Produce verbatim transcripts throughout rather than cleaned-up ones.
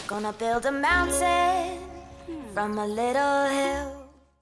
Gonna build a mountain from a little hill.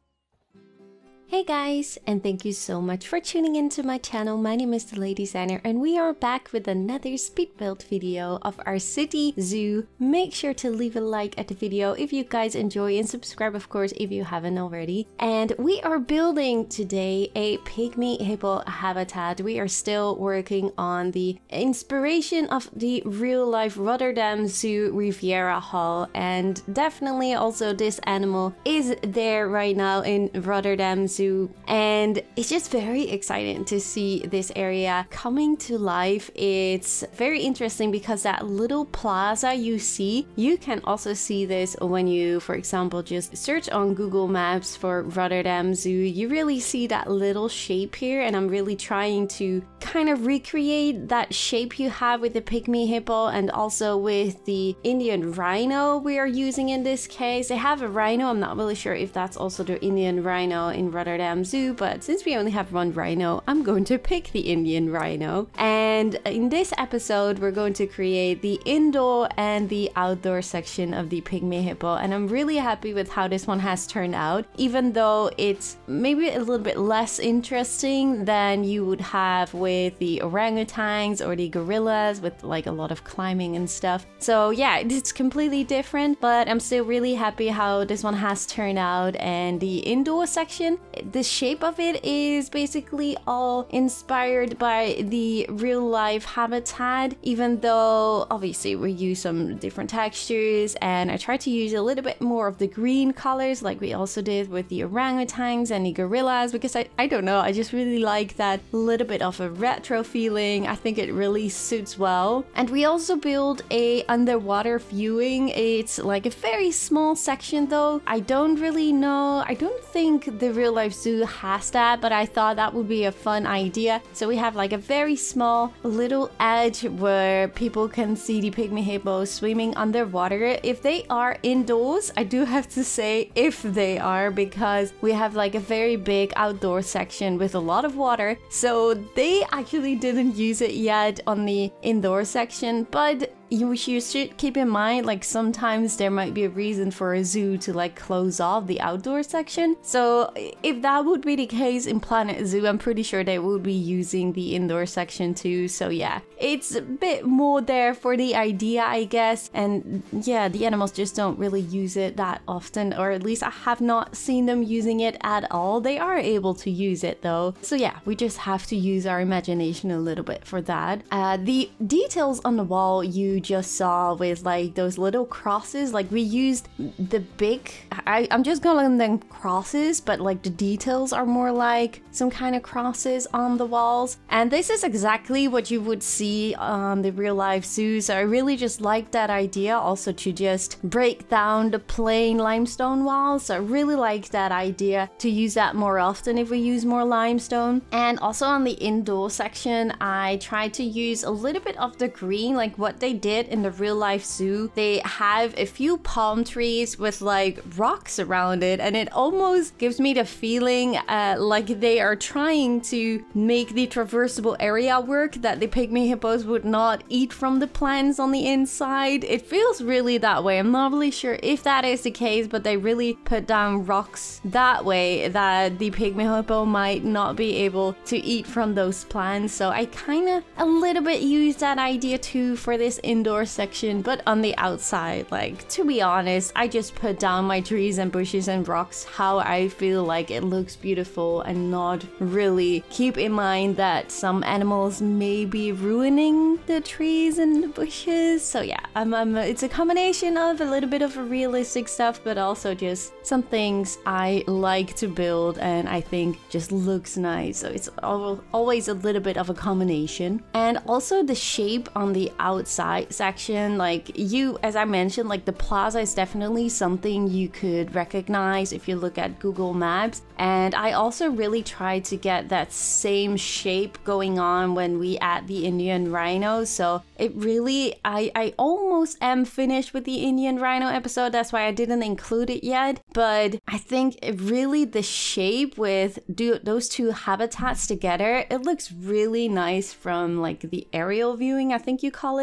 Hey guys, and thank you so much for tuning into my channel. My name is The Lady Designer, and we are back with another speed build video of our city zoo. Make sure to leave a like at the video if you guys enjoy, and subscribe of course if you haven't already. And we are building today a pygmy hippo habitat. We are still working on the inspiration of the real life Rotterdam Zoo Riviera Hall, and definitely also this animal is there right now in Rotterdam Zoo. And it's just very exciting to see this area coming to life. It's very interesting because that little plaza you see, you can also see this when you, for example, just search on Google Maps for Rotterdam Zoo. You really see that little shape here, and I'm really trying to kind of recreate that shape you have with the pygmy hippo and also with the Indian rhino we are using in this case. They have a rhino. I'm not really sure if that's also the Indian rhino in Rotterdam Zoo, but since we only have one rhino, I'm going to pick the Indian rhino. And in this episode, we're going to create the indoor and the outdoor section of the pygmy hippo, and I'm really happy with how this one has turned out, even though it's maybe a little bit less interesting than you would have with the orangutans or the gorillas with like a lot of climbing and stuff. So yeah, it's completely different, but I'm still really happy how this one has turned out. And the indoor section, the shape of it is basically all inspired by the real life habitat, even though obviously we use some different textures, and I tried to use a little bit more of the green colors like we also did with the orangutans and the gorillas, because I, I don't know, I just really like that little bit of a retro feeling. I think it really suits well. And we also built a underwater viewing. It's like a very small section though. I don't really know, I don't think the real life zoo has that, but I thought that would be a fun idea. So we have like a very small little edge where people can see the pygmy hippos swimming underwater. If they are indoors, I do have to say if they are, because we have like a very big outdoor section with a lot of water, so they actually didn't use it yet on the indoor section. But You, you should keep in mind, like sometimes there might be a reason for a zoo to like close off the outdoor section. So if that would be the case in Planet Zoo, I'm pretty sure they would be using the indoor section too. So yeah, it's a bit more there for the idea, I guess. And yeah, the animals just don't really use it that often, or at least I have not seen them using it at all. They are able to use it though. So yeah, we just have to use our imagination a little bit for that. Uh, the details on the wall you just saw with like those little crosses, like we used the big, I, I'm just calling them crosses, but like the details are more like some kind of crosses on the walls. And this is exactly what you would see on the real life zoo. So I really just like that idea, also to just break down the plain limestone walls. So I really like that idea to use that more often if we use more limestone. And also on the indoor section, I tried to use a little bit of the green, like what they did in the real life zoo. They have a few palm trees with like rocks around it, and it almost gives me the feeling uh, like they are trying to make the traversable area work, that the pygmy hippos would not eat from the plants on the inside. It feels really that way. I'm not really sure if that is the case, but they really put down rocks that way that the pygmy hippo might not be able to eat from those plants. So I kind of a little bit use that idea too for this indoor section. But on the outside, like, to be honest, I just put down my trees and bushes and rocks how I feel like it looks beautiful, and not really keep in mind that some animals may be ruining the trees and the bushes. So yeah, I'm, I'm, it's a combination of a little bit of a realistic stuff, but also just some things I like to build and I think just looks nice. So it's al always a little bit of a combination. And also the shape on the outside section, like you, as I mentioned, like the plaza is definitely something you could recognize if you look at Google Maps. And I also really tried to get that same shape going on when we add the Indian rhino. So it really, I, I almost am finished with the Indian rhino episode. That's why I didn't include it yet. But I think it really, the shape with do, those two habitats together, it looks really nice from like the aerial viewing, I think you call it that way.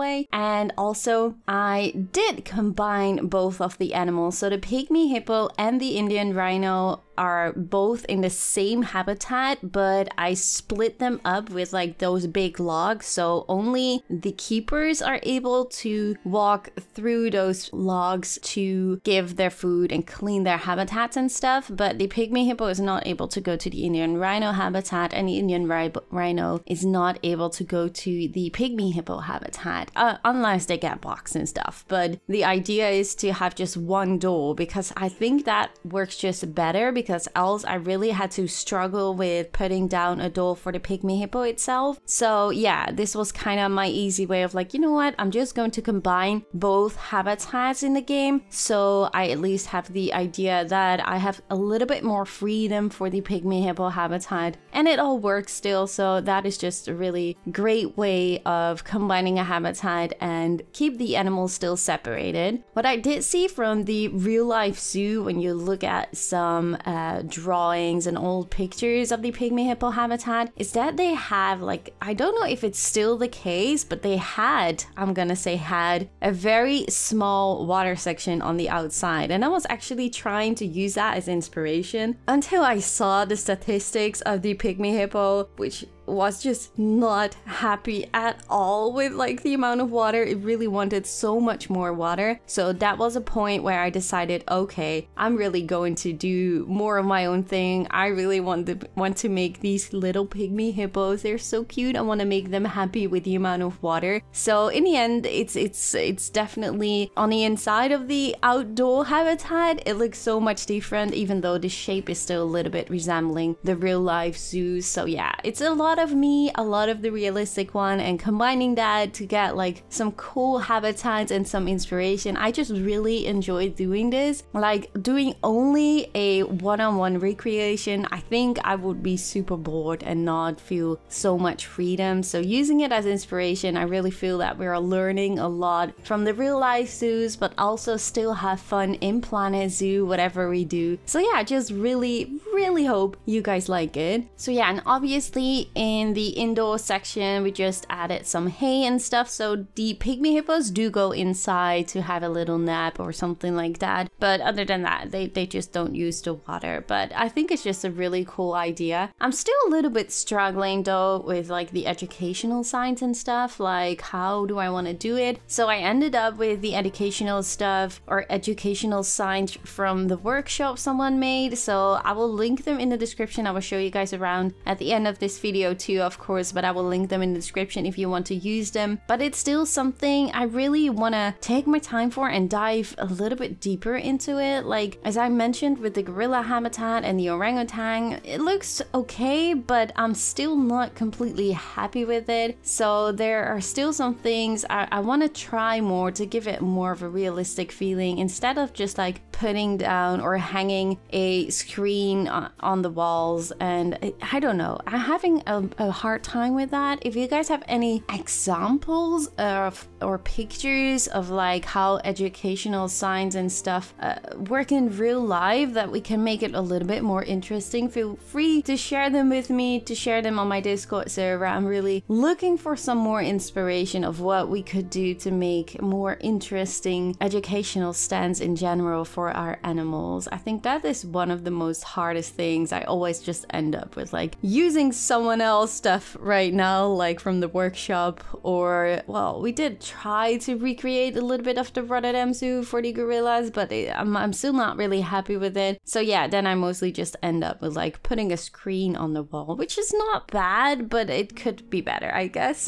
way. And also I did combine both of the animals. So the pygmy hippo and the Indian rhino are both in the same habitat, but I split them up with like those big logs, so only the keepers are able to walk through those logs to give their food and clean their habitats and stuff. But the pygmy hippo is not able to go to the Indian rhino habitat, and the Indian ri rhino is not able to go to the pygmy hippo habitat, uh, unless they get boxed and stuff. But the idea is to have just one door, because I think that works just better, because Because else I really had to struggle with putting down a door for the pygmy hippo itself. So yeah, this was kind of my easy way of like, you know what, I'm just going to combine both habitats in the game, so I at least have the idea that I have a little bit more freedom for the pygmy hippo habitat, and it all works still. So that is just a really great way of combining a habitat and keep the animals still separated. What I did see from the real life zoo, when you look at some uh, Uh, drawings and old pictures of the pygmy hippo habitat, is that they have like, I don't know if it's still the case, but they had, I'm gonna say had, a very small water section on the outside. And I was actually trying to use that as inspiration until I saw the statistics of the pygmy hippo, which was just not happy at all with like the amount of water. It really wanted so much more water. So that was a point where I decided, okay, I'm really going to do more of my own thing. I really want to want to make these little pygmy hippos. They're so cute. I want to make them happy with the amount of water. So in the end, it's it's it's definitely on the inside of the outdoor habitat. It looks so much different, even though the shape is still a little bit resembling the real life zoos. So yeah, it's a lot of me, a lot of the realistic one, and combining that to get like some cool habitats and some inspiration. I just really enjoy doing this. Like doing only a one-on-one recreation, I think I would be super bored and not feel so much freedom. So using it as inspiration, I really feel that we are learning a lot from the real life zoos, but also still have fun in Planet Zoo, whatever we do. So yeah, I just really, really hope you guys like it. So yeah, and obviously in In the indoor section, we just added some hay and stuff, so the pygmy hippos do go inside to have a little nap or something like that. But other than that, they, they just don't use the water. But I think it's just a really cool idea. I'm still a little bit struggling though with like the educational signs and stuff, like how do I want to do it? So I ended up with the educational stuff or educational signs from the workshop someone made. So I will link them in the description. I will show you guys around at the end of this video too, of course, but I will link them in the description if you want to use them. But it's still something I really want to take my time for and dive a little bit deeper into it. Like as I mentioned with the gorilla habitat and the orangutan, it looks okay, but I'm still not completely happy with it. So there are still some things I, I want to try more to give it more of a realistic feeling, instead of just like putting down or hanging a screen on, on the walls. And I don't know, I'm having a, a hard time with that. If you guys have any examples of or pictures of like how educational signs and stuff uh, work in real life that we can make it a little bit more interesting, feel free to share them with me, to share them on my Discord server. I'm really looking for some more inspiration of what we could do to make more interesting educational stands in general for our animals. I think that is one of the most hardest things. I always just end up with like using someone else stuff right now, like from the workshop, or well, we did try to recreate a little bit of the Rotterdam Zoo for the gorillas, but it, I'm, I'm still not really happy with it. So yeah, then I mostly just end up with like putting a screen on the wall, which is not bad, but it could be better, I guess.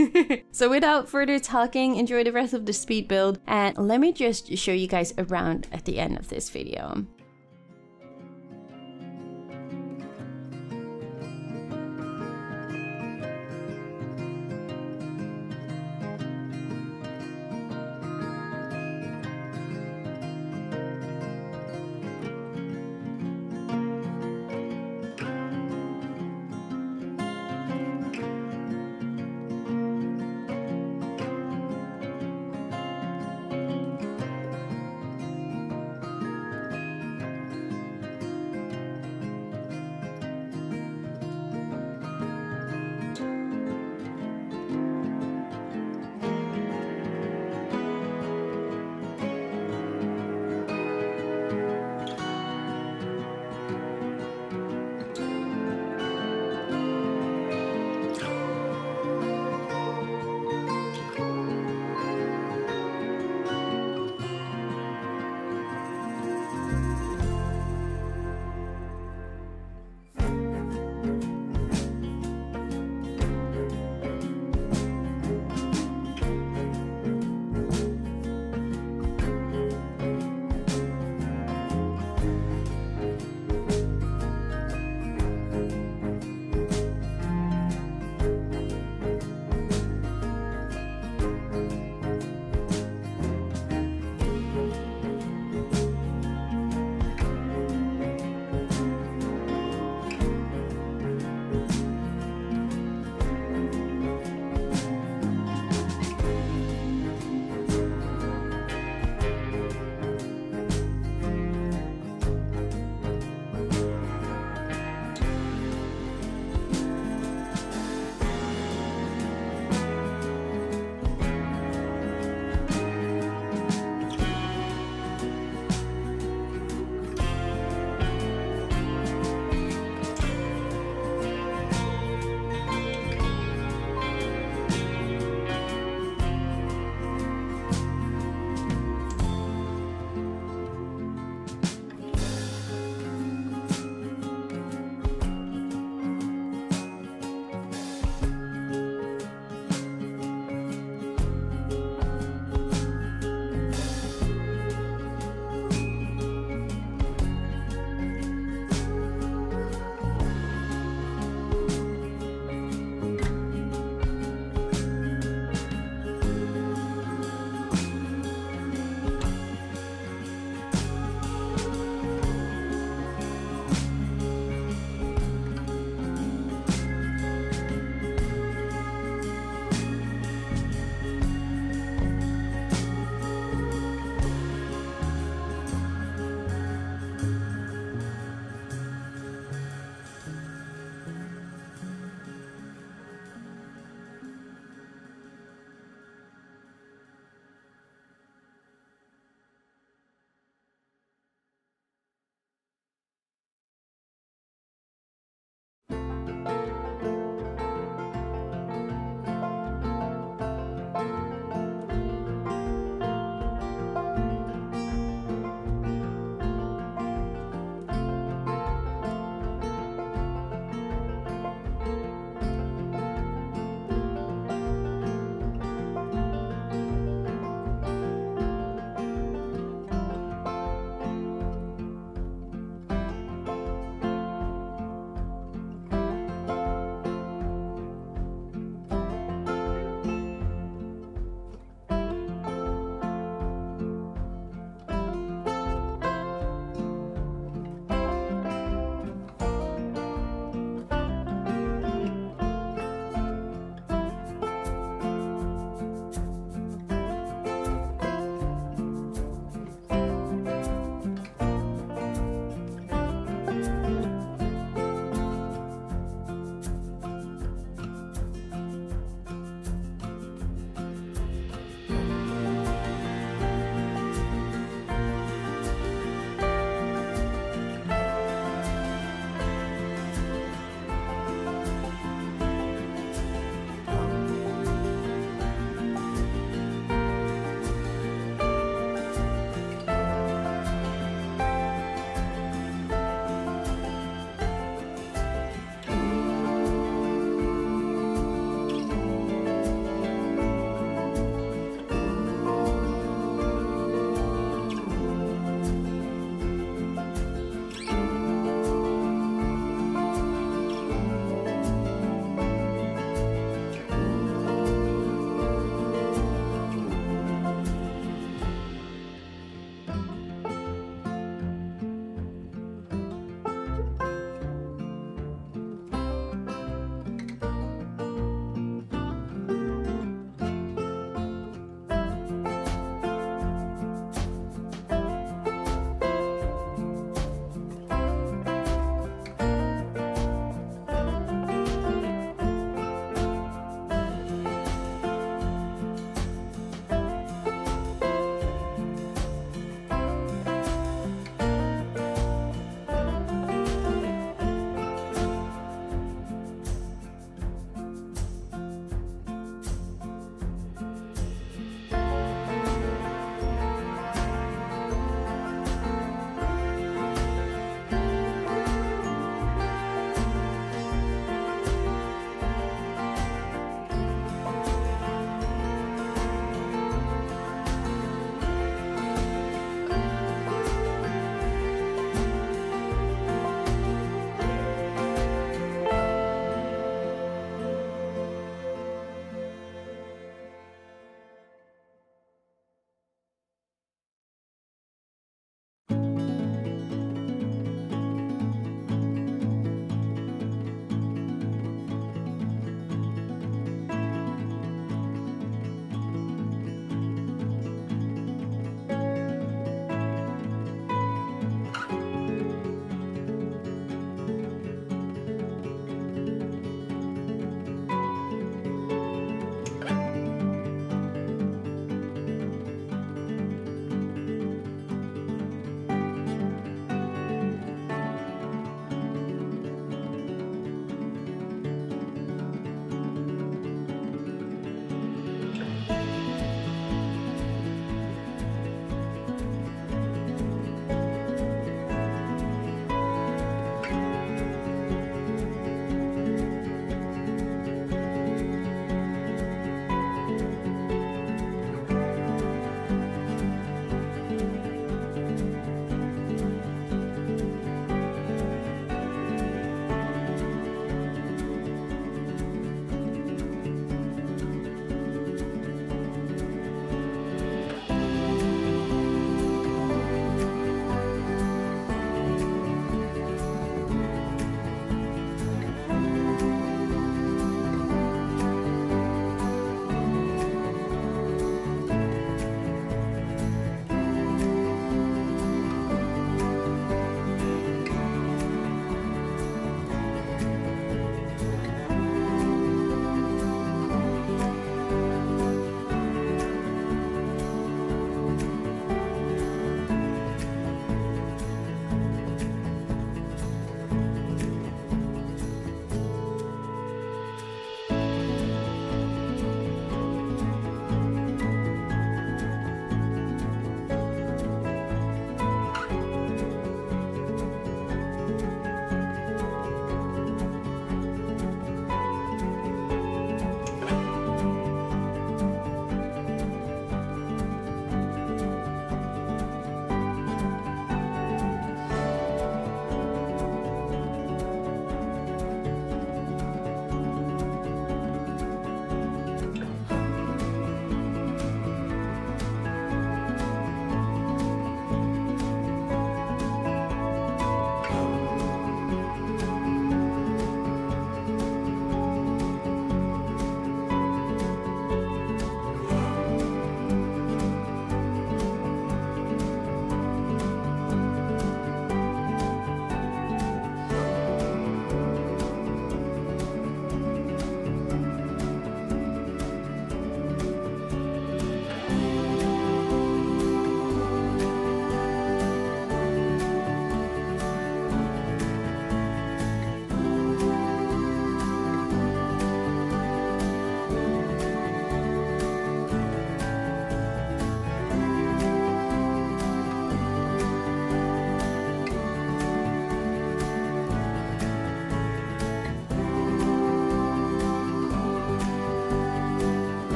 So without further talking, enjoy the rest of the speed build, and let me just show you guys around at the end of this video.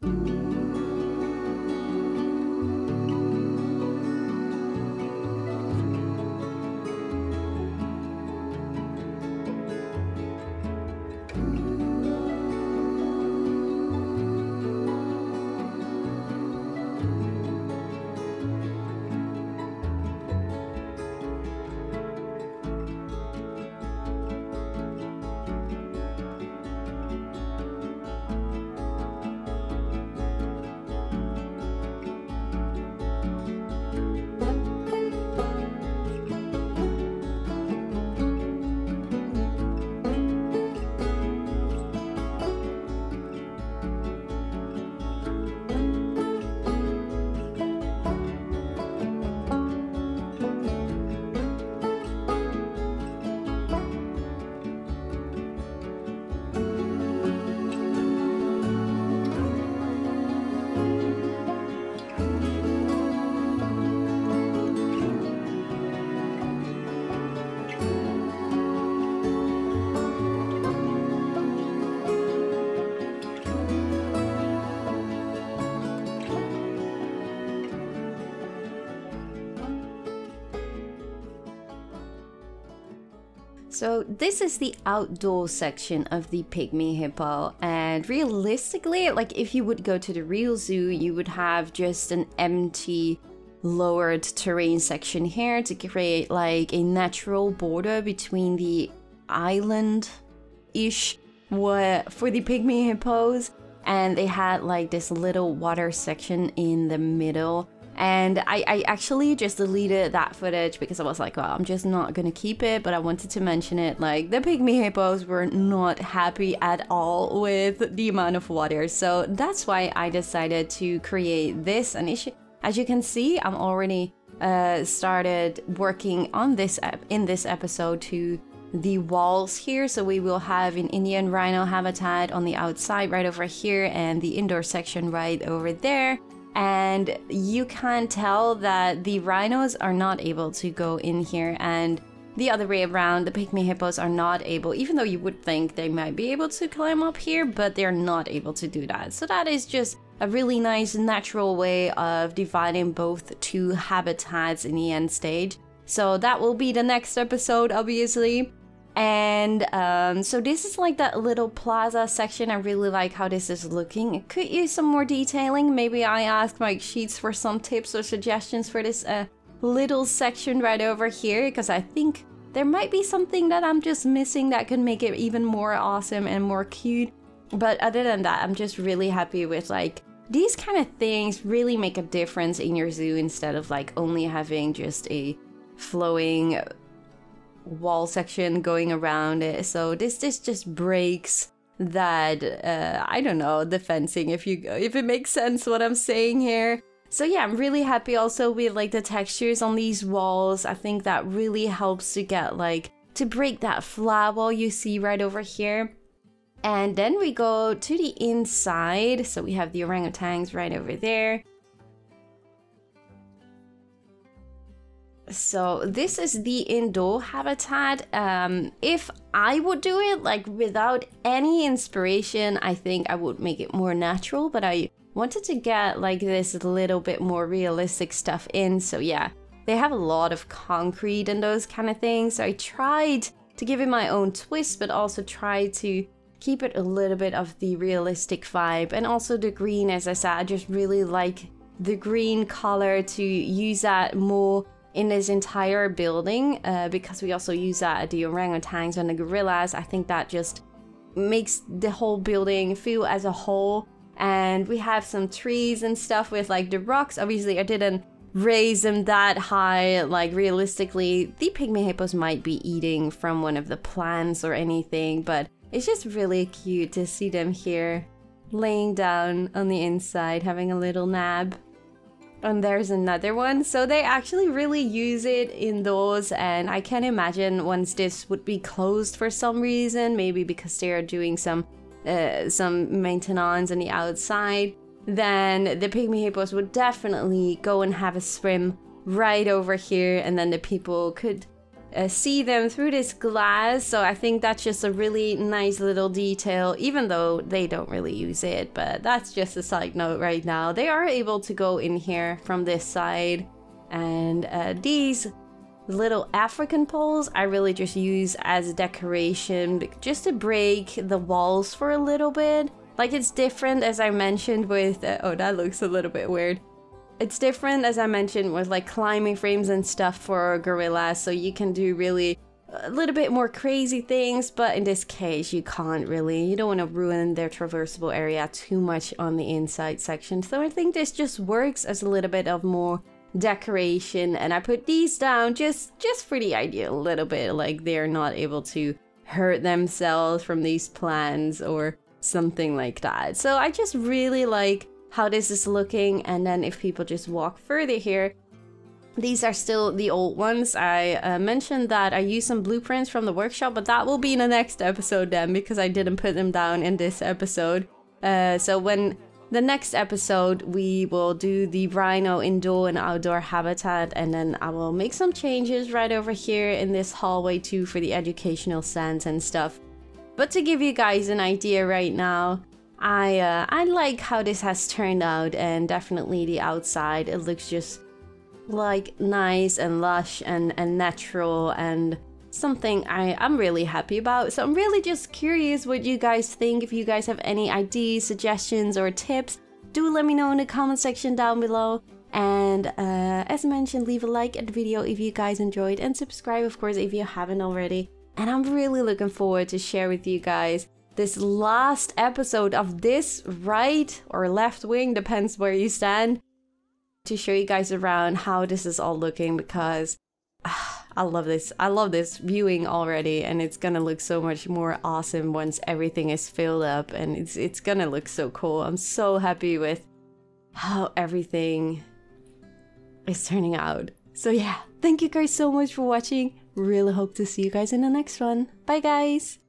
So this is the outdoor section of the Pygmy Hippo, and realistically, like if you would go to the real zoo, you would have just an empty lowered terrain section here to create like a natural border between the island-ish for the Pygmy Hippos, and they had like this little water section in the middle. And I, I actually just deleted that footage because I was like, well, I'm just not gonna keep it, but I wanted to mention it. Like, the Pygmy Hippos were not happy at all with the amount of water. So that's why I decided to create this. And as you can see, I'm already uh, started working on this ep in this episode to the walls here. So we will have an Indian rhino habitat on the outside right over here and the indoor section right over there. And you can tell that the rhinos are not able to go in here, and the other way around, the Pygmy Hippos are not able, even though you would think they might be able to climb up here, but they're not able to do that. So that is just a really nice natural way of dividing both two habitats in the end stage. So that will be the next episode, obviously. And um, so this is like that little plaza section. I really like how this is looking. It could use some more detailing. Maybe I ask Mike Sheets for some tips or suggestions for this uh, little section right over here, because I think there might be something that I'm just missing that could make it even more awesome and more cute. But other than that, I'm just really happy with like these kind of things really make a difference in your zoo instead of like only having just a flowing wall section going around it. So this this just breaks that uh I don't know, the fencing, if you if it makes sense what I'm saying here. So yeah, I'm really happy also with like the textures on these walls. I think that really helps to get like to break that flat wall you see right over here. And then we go to the inside, so we have the orangutans right over there. So this is the indoor habitat. Um, if I would do it like without any inspiration, I think I would make it more natural, but I wanted to get like this little bit more realistic stuff in. So yeah, they have a lot of concrete and those kind of things. So I tried to give it my own twist, but also try to keep it a little bit of the realistic vibe. And also the green, as I said, I just really like the green color, to use that more in this entire building, uh, because we also use that at the orangutans and the gorillas. I think that just makes the whole building feel as a whole. And we have some trees and stuff with like the rocks. Obviously I didn't raise them that high. Like realistically, the Pygmy Hippos might be eating from one of the plants or anything, but it's just really cute to see them here laying down on the inside, having a little nap. And there's another one. So they actually really use it indoors, and I can imagine once this would be closed for some reason, maybe because they're doing some uh, some maintenance on the outside, then the Pygmy Hippos would definitely go and have a swim right over here, and then the people could uh, see them through this glass. So I think that's just a really nice little detail, even though they don't really use it. But that's just a side note right now. They are able to go in here from this side. And uh, these little African poles I really just use as decoration, just to break the walls for a little bit. Like, it's different, as I mentioned with uh, oh, that looks a little bit weird. It's different, as I mentioned, with like climbing frames and stuff for gorillas, so you can do really a little bit more crazy things, but in this case you can't really. You don't want to ruin their traversable area too much on the inside section, so I think this just works as a little bit of more decoration. And I put these down just just for the idea a little bit, like they're not able to hurt themselves from these plants or something like that. So I just really like how this is looking. And then if people just walk further here, these are still the old ones. I uh, mentioned that I used some blueprints from the workshop, but that will be in the next episode then, because I didn't put them down in this episode. Uh, so when the next episode, we will do the rhino indoor and outdoor habitat, and then I will make some changes right over here in this hallway too for the educational stands and stuff. But to give you guys an idea right now, I uh, I like how this has turned out, and definitely the outside, it looks just like nice and lush and, and natural, and something I, I'm really happy about. So I'm really just curious what you guys think. If you guys have any ideas, suggestions, or tips, do let me know in the comment section down below. And uh, as mentioned, leave a like at the video if you guys enjoyed, and subscribe of course if you haven't already. And I'm really looking forward to share with you guys this last episode of this right or left wing, depends where you stand, to show you guys around how this is all looking, because uh, I love this. I love this viewing already, and it's gonna look so much more awesome once everything is filled up, and it's it's gonna look so cool. I'm so happy with how everything is turning out. So yeah, thank you guys so much for watching. Really hope to see you guys in the next one. Bye guys!